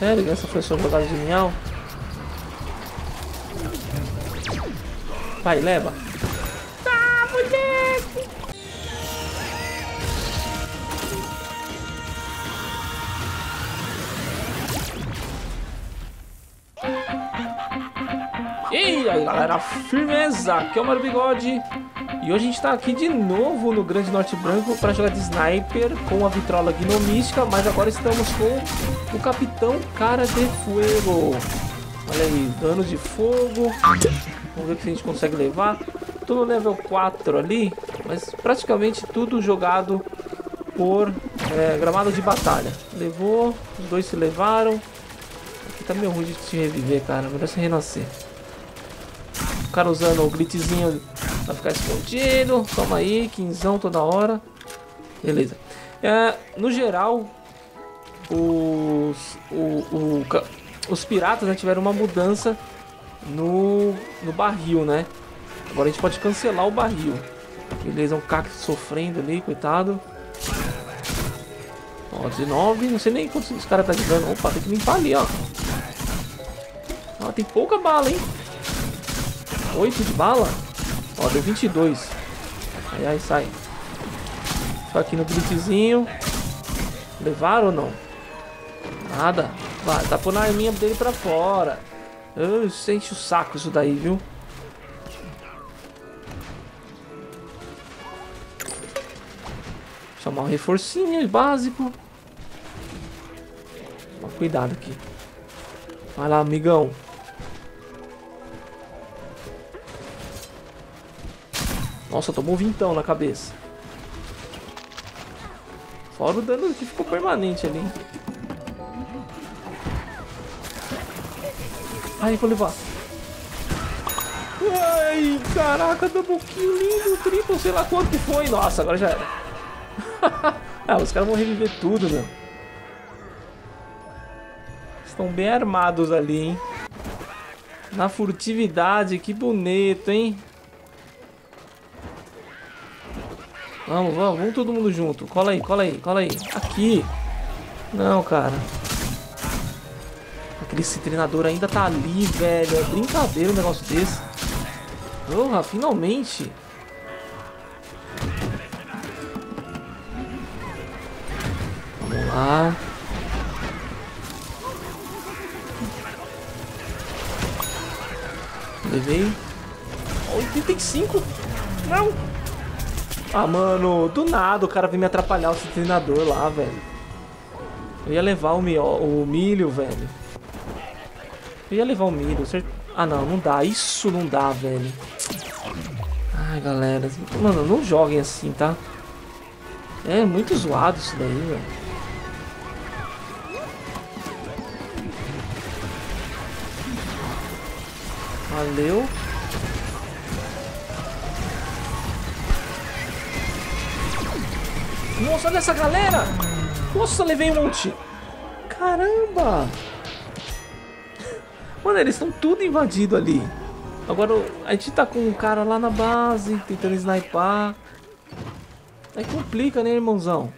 Sério? Essa foi a sua jogada genial? Vai, leva. Tá, moleque! E aí, galera, firmeza! Aqui é o Mario Bigode. E hoje a gente tá aqui de novo no Grande Norte Branco para jogar de Sniper com a vitrola Gnomística, mas agora estamos com o Capitão Cara de Fogo. Olha aí, dano de fogo. Vamos ver o que a gente consegue levar. Tô no level 4 ali, mas praticamente tudo jogado por gramado de batalha. Levou, os dois se levaram. Aqui tá meio ruim de te reviver, cara, melhor se renascer. O cara usando o glitchzinho pra ficar escondido. Toma aí, quinzão toda hora. Beleza. No geral, os piratas, né, tiveram uma mudança no barril, né? Agora a gente pode cancelar o barril. Beleza, um cacto sofrendo ali, coitado. Ó, 19. Não sei nem quantos os caras tá de dano. Opa, tem que limpar ali, ó. Ó, tem pouca bala, hein? 8 de bala. Ó, deu 22. Ai, ai, sai. Tô aqui no glitchzinho. Levaram ou não? Nada. Vai, tá pondo a arminha dele pra fora. Enche o saco isso daí, viu? Chamar um reforcinho básico. Toma cuidado aqui. Vai lá, amigão. Nossa, tomou 20 na cabeça. Fora o dano que ficou permanente ali. Aí, vou levar. Ai, caraca, double kill lindo, triplo, sei lá quanto que foi. Nossa, agora já era. Ah, os caras vão reviver tudo, meu. Estão bem armados ali, hein. Na furtividade, que bonito, hein. Vamos todo mundo junto. Cola aí, cola aí, cola aí. Aqui. Não, cara. Aquele treinador ainda tá ali, velho. É brincadeira um negócio desse. Porra, finalmente. Vamos lá. Levei. 85. Não. Ah, mano, do nada o cara veio me atrapalhar, o treinador lá, velho. Eu ia levar o milho, velho. Eu ia levar o milho. Ah, não, não dá. Isso não dá, velho. Ai, galera. Mano, não joguem assim, tá? É muito zoado isso daí, velho. Valeu. Nossa, olha essa galera! Nossa, levei um monte! Caramba! Mano, eles estão tudo invadido ali. Agora a gente tá com um cara lá na base, tentando snipar. Aí complica, né, irmãozão?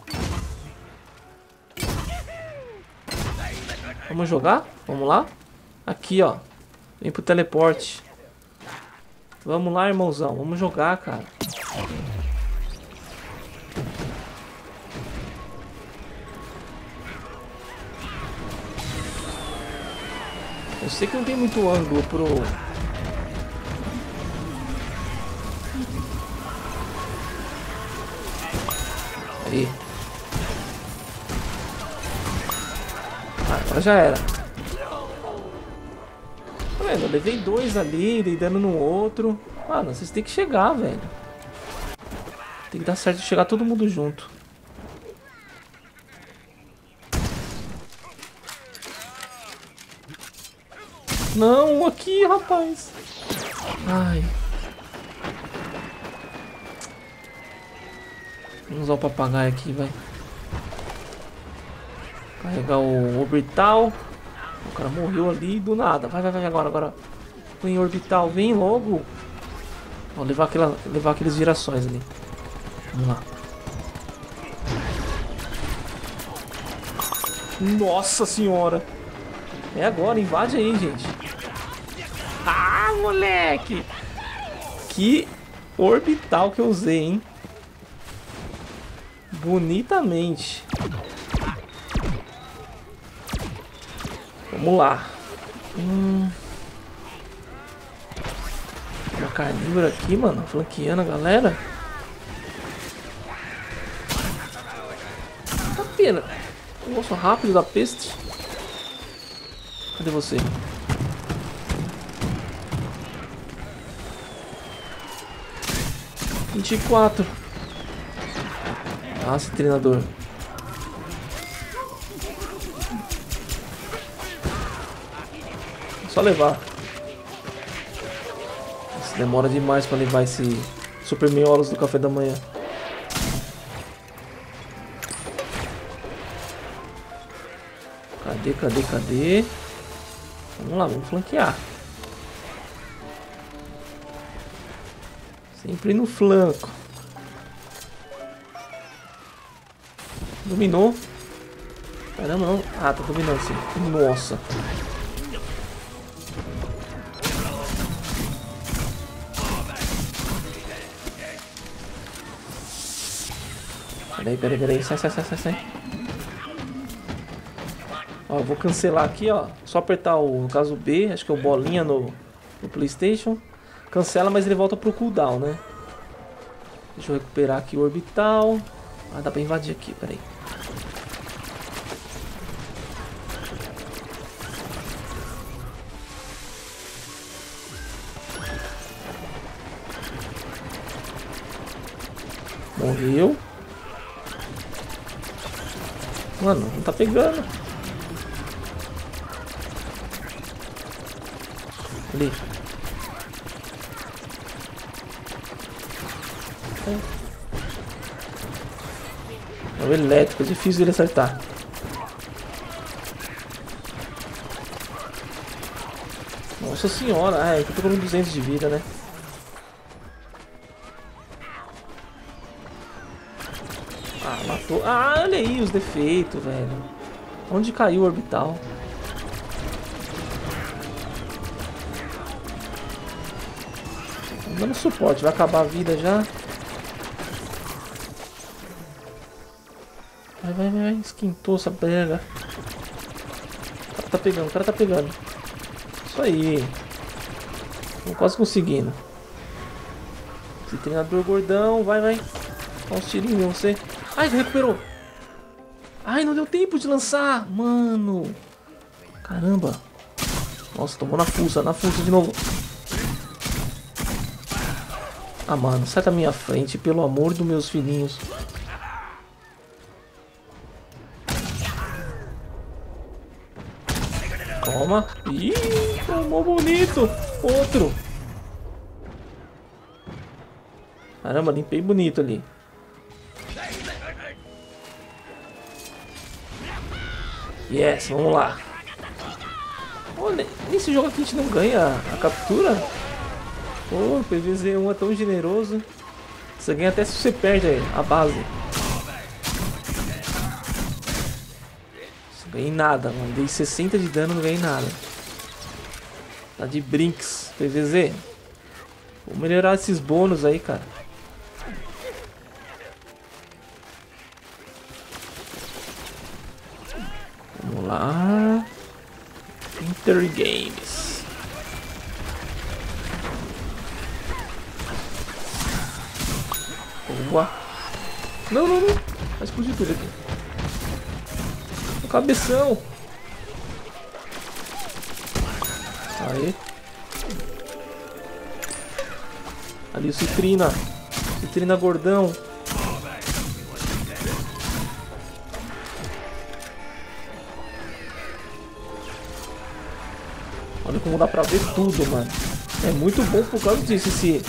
Vamos jogar? Vamos lá? Aqui, ó. Vem pro teleporte. Vamos lá, irmãozão. Vamos jogar, cara. Eu sei que não tem muito ângulo pro... Aí. Ah, agora já era. Tá vendo? Eu levei 2 ali, dei dano no outro. Mano, vocês têm que chegar, velho. Tem que dar certo de chegar todo mundo junto. Não, aqui, rapaz. Ai. Vamos usar o papagaio aqui, vai. Carregar o orbital. O cara morreu ali do nada. Vai agora. Vem orbital, vem logo. Vou levar aqueles girassóis ali. Vamos lá. Nossa senhora. É agora, invade aí, gente. Ah, moleque. Que orbital que eu usei, hein? Bonitamente. Vamos lá. Uma carnívora aqui, mano. Flanqueando a galera. Tá pena. Nossa, rápido da peste. Cadê você? "24". Nossa, treinador. Só levar. Nossa, demora demais pra levar esse Super Miolos do café da manhã. Cadê? Vamos lá, vamos flanquear. Sempre no flanco. Dominou. Caramba, não. Ah, tá dominando sim. Nossa. Peraí. Sai. Ó, eu vou cancelar aqui, ó. Só apertar o, no caso B, acho que é o bolinha no PlayStation. Cancela, mas ele volta pro cooldown, né? Deixa eu recuperar aqui o orbital. Ah, dá pra invadir aqui, peraí. Morreu. Mano, não tá pegando. Ali. É o elétrico, é difícil dele acertar. Nossa senhora, ah, eu tô com 200 de vida, né? Ah, matou. Ah, olha aí os defeitos, velho. Onde caiu o orbital? Dando suporte, vai acabar a vida já. Vai, esquentou essa brega. O cara tá pegando. Isso aí. Tô quase conseguindo. Esse treinador gordão, vai. Dá uns tirinhos em você. Ai, recuperou. Ai, não deu tempo de lançar. Mano. Caramba. Nossa, tomou na fuça de novo. Ah, mano, sai da minha frente, pelo amor dos meus filhinhos. Toma. Ih, tomou bonito. Outro. Caramba, limpei bonito ali. Yes, vamos lá. Olha, nesse jogo aqui a gente não ganha a captura. Pô, o PVZ1 é tão generoso. Você ganha até se você perde a base. Não ganhei nada, mano. Dei 60 de dano, não ganhei nada. Tá de brinks, PVZ. Vou melhorar esses bônus aí, cara. Vamos lá. Inter Games. Boa. Não. Vai explodir tudo aqui. O cabeção. Aí. Ali o Citrina. Citrina gordão. Olha como dá pra ver tudo, mano. É muito bom por causa disso.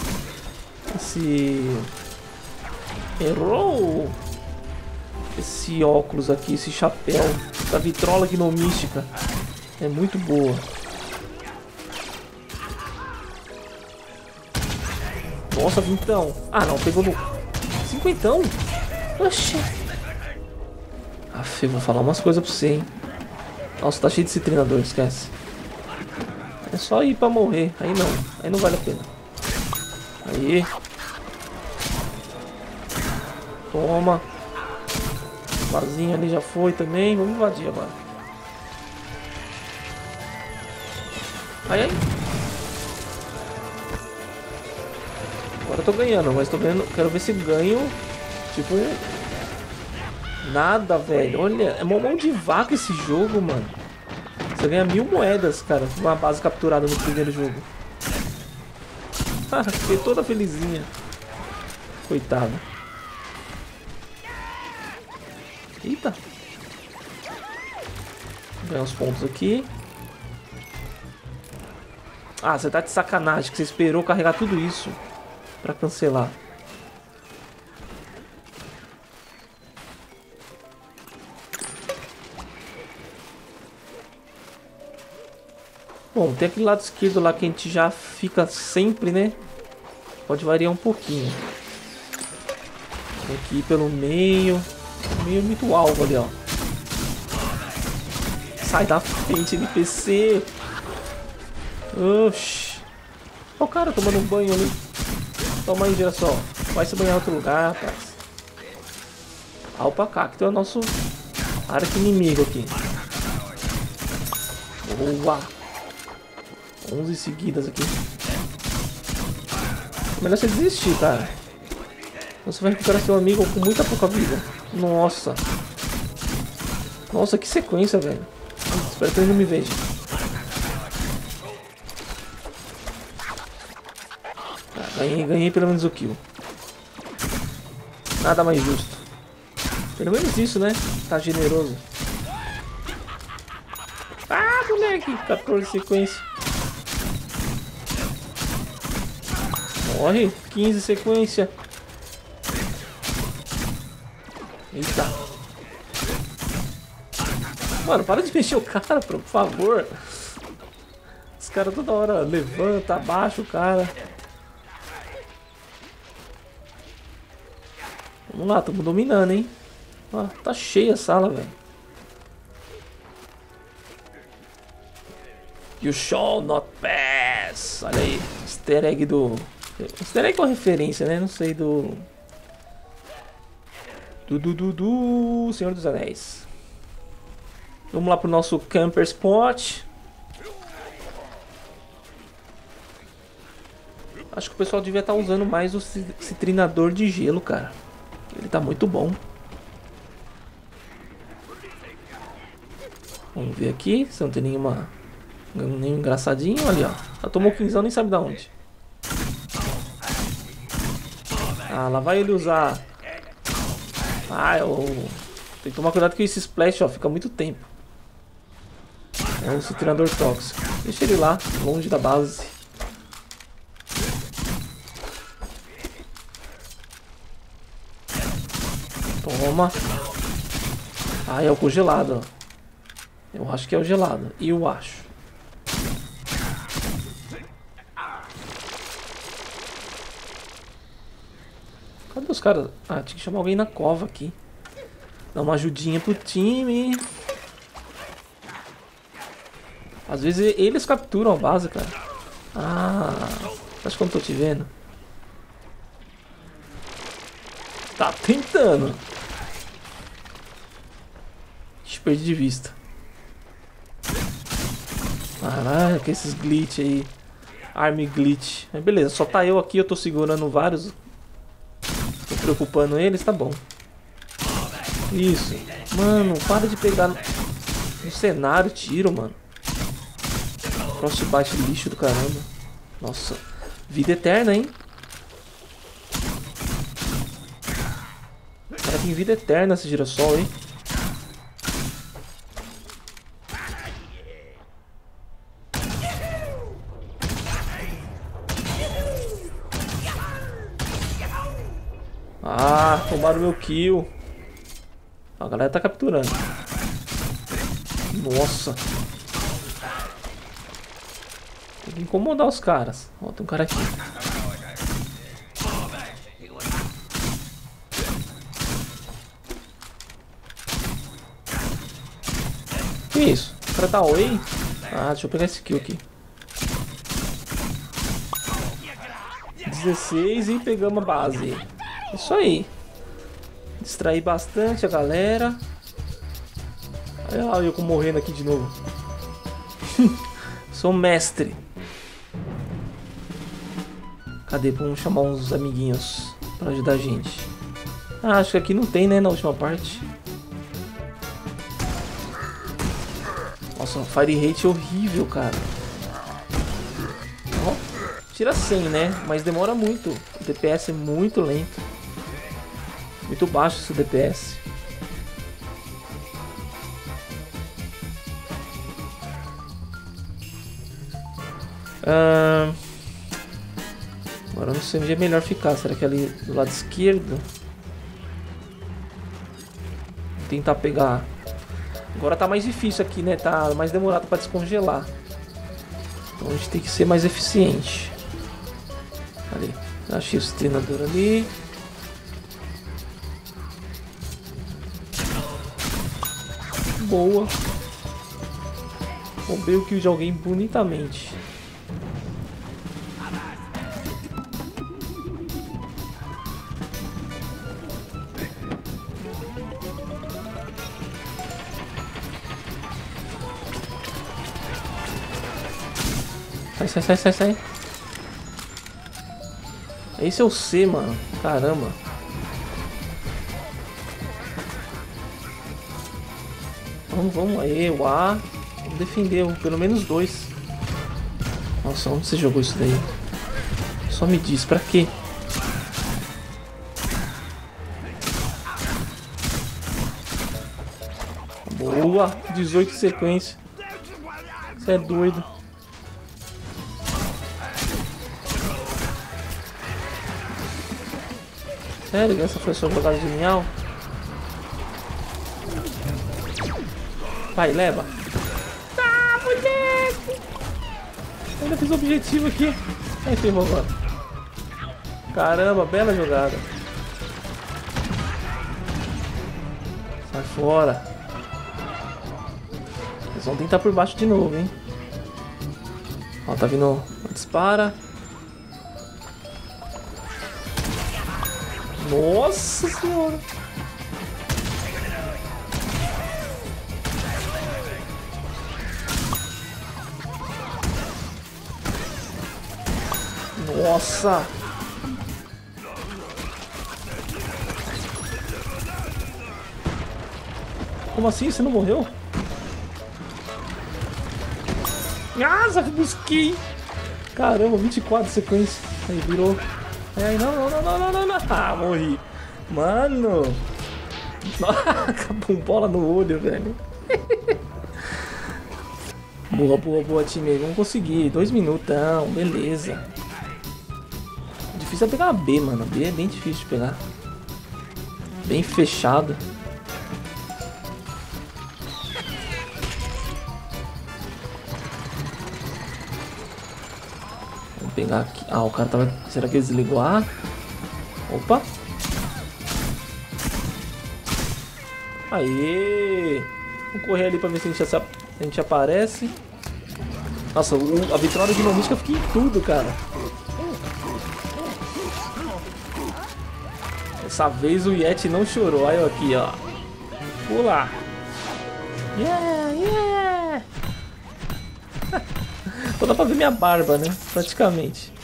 Errou! Esse óculos aqui, esse chapéu da vitrola gnomística é muito boa. Nossa, vintão. Ah, não, pegou no... 50. Oxi. Aff, eu vou falar umas coisas pra você, hein. Nossa, tá cheio de citrinador, esquece. É só ir pra morrer. Aí não vale a pena. Aí. Toma. Vazinho ali já foi também. Vamos invadir agora. Ai. Agora eu tô ganhando, mas tô ganhando. Quero ver se ganho. Tipo. Nada, velho. Olha, é uma mão de vaca esse jogo, mano. Você ganha 1000 moedas, cara. Uma base capturada no primeiro jogo. Fiquei toda felizinha. Coitada. Eita. Vou ganhar uns pontos aqui. Ah, você tá de sacanagem que você esperou carregar tudo isso pra cancelar. Bom, tem aquele lado esquerdo lá que a gente já fica sempre, né? Pode variar um pouquinho. Aqui pelo meio. Meio muito alvo ali, ó. Sai da frente, NPC. Oxi. Olha o cara tomando um banho ali. Toma aí, girassol. Vai se banhar em outro lugar, rapaz. Ah, opa, cacto é o nosso arqui-inimigo aqui. Boa. 11 seguidas aqui. Melhor você desistir, cara. Você vai recuperar seu amigo com muita pouca vida. Nossa. Nossa, que sequência, velho. Espero que ele não me veja. Tá, ganhei pelo menos o kill. Nada mais justo. Pelo menos isso, né? Tá generoso. Ah, moleque. 14 sequência. Morre. 15 sequência. Eita. Mano, para de mexer o cara, por favor. Os caras toda hora levanta, abaixa o cara. Vamos lá, estamos dominando, hein. Ah, tá cheia a sala, velho. You shall not pass. Olha aí, easter egg do... Easter egg é uma referência, né? Não sei do... Do Senhor dos Anéis. Vamos lá pro nosso camper spot. Acho que o pessoal devia estar usando mais o citrinador de gelo, cara. Ele tá muito bom. Vamos ver aqui se não tem nenhum engraçadinho. Ali, ó. Já tomou 15 nem sabe da onde. Ah, lá vai ele usar. Ah, tem que tomar cuidado com esse splash, ó. Fica muito tempo. É um citrinador tóxico. Deixa ele lá, longe da base. Toma. Ah, é o congelado, ó. Eu acho que é o gelado. Eu acho. Cadê os caras? Ah, tinha que chamar alguém na cova aqui. Dar uma ajudinha pro time. Às vezes eles capturam a base, cara. Ah, acho que eu não tô te vendo. Tá tentando. Deixa eu perder de vista. Caraca, esses glitch aí. Arm glitch. Mas beleza, só tá eu aqui, eu tô segurando vários. Tô preocupando eles, tá bom. Isso. Mano, para de pegar no cenário, tiro, mano. Frostbite lixo do caramba. Nossa. Vida eterna, hein? O cara tem vida eterna esse girassol, hein? Ah, tomaram meu kill. A galera tá capturando. Nossa. Tem que incomodar os caras. Ó, tem um cara aqui. Que isso? O cara tá away? Ah, deixa eu pegar esse kill aqui. 16 e pegamos a base. Isso aí. Distrair bastante a galera. Olha eu morrendo aqui de novo. Sou mestre. Cadê? Vamos chamar uns amiguinhos pra ajudar a gente. Ah, acho que aqui não tem, né? Na última parte. Nossa, um fire rate horrível, cara. Ó, tira 100, né? Mas demora muito. O DPS é muito lento. Muito baixo esse DPS. Agora eu não sei onde é melhor ficar. Será que é ali do lado esquerdo? Vou tentar pegar. Agora tá mais difícil aqui, né? Tá mais demorado pra descongelar. Então a gente tem que ser mais eficiente. Ali. Achei o treinador ali. Boa. Roubei o kill de alguém bonitamente. Sai. Esse é o C, mano. Caramba. Vamos aí, o A. Vamos defender pelo menos 2. Nossa, onde você jogou isso daí? Só me diz, pra quê? Boa! 18 sequência. Você é doido. Sério, essa foi a sua jogada genial? Vai, leva. Ah, moleque! Ainda fiz o objetivo aqui. Aí ferrou agora. Caramba, bela jogada. Sai fora. Eles vão tentar por baixo de novo, hein? Ó, tá vindo. Dispara. Nossa senhora! Nossa! Como assim? Você não morreu? Ah, busquei! Caramba, 24 sequência. Aí virou. Ai, não. Ah, morri. Mano. Acabou bola no olho, velho. Boa, time. Vamos conseguir. 2 minutão. Beleza. Difícil é pegar a B, mano. A B é bem difícil de pegar. Bem fechado. Vamos pegar aqui. Ah, o cara tava... Será que ele desligou A? Opa. Aê. Vamos correr ali pra ver se a gente aparece. Nossa, a vitória de Gnomística fica em tudo, cara. Dessa vez o Yeti não chorou. Aí, aqui, ó. Pula. Yeah. Só dá pra ver minha barba, né? Praticamente.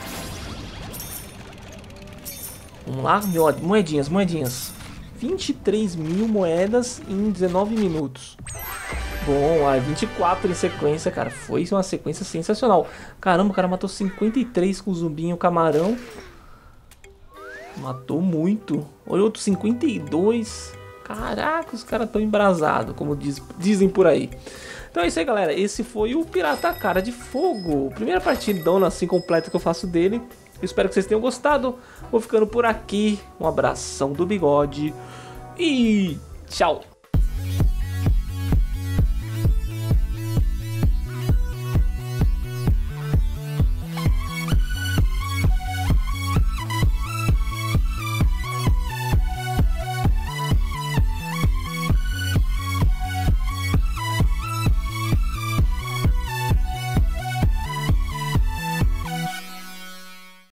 Vamos lá, moedinhas. 23 mil moedas em 19 minutos. Bom, 24 em sequência, cara. Foi uma sequência sensacional. Caramba, o cara matou 53 com o zumbinho e o camarão. Matou muito. Olha, outro 52. Caraca, os caras estão embrasados, como dizem por aí. Então é isso aí, galera. Esse foi o Pirata Cara de Fogo. Primeira partidona assim completa que eu faço dele. Eu espero que vocês tenham gostado. Vou ficando por aqui. Um abração do Bigode. E tchau.